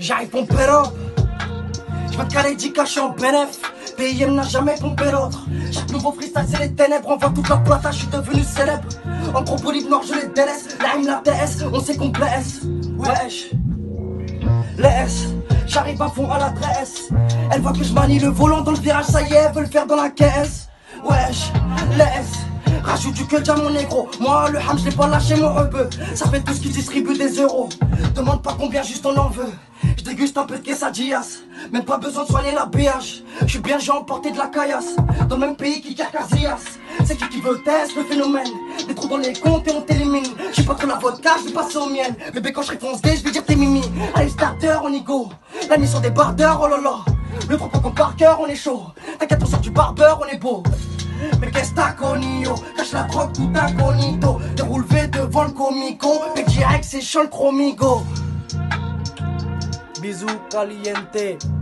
J'arrive mon péro. J'viens de caler 10 cachés en bénéf. PIM n'a jamais pompé l'autre. Chaque nouveau freestyle c'est les ténèbres. On voit toute leur plata, je suis devenu célèbre. En propos libre noir je les délaisse. La rime la TS, on sait qu'on blesse. Wesh. Les S, j'arrive à fond à l'adresse. Elle voit que je manie le volant dans le virage, ça y est, elle veut le faire dans la caisse. Wesh, les S, rajoute du que déjà mon négro. Moi le ham je l'ai pas lâché mon rebeu. Ça fait tout ce qui distribue des euros. Demande pas combien juste on en veut. Je déguste un peu de quesadillas. Même pas besoin de soigner la BH. Je suis bien j'ai emporté de la caillasse. Dans le même pays qui Casillas. C'est qui veut tester le phénomène. Des trous dans les comptes et on t'élimine. J'suis pas trop la vodka, je vais passer aux miennes. Bébé quand je réponds D, je vais dire t'es mimi. Allez starter on y go. La mission des bardeurs, oh là là. Le trop comme par cœur on est chaud. T'inquiète on sort du barbeur, on est beau. Mais qu'est-ce t'as conio? Cache la drogue tout incognito. Déroule V devant le comico. Mais direct c'est chaud le chromigo. Bisous caliente.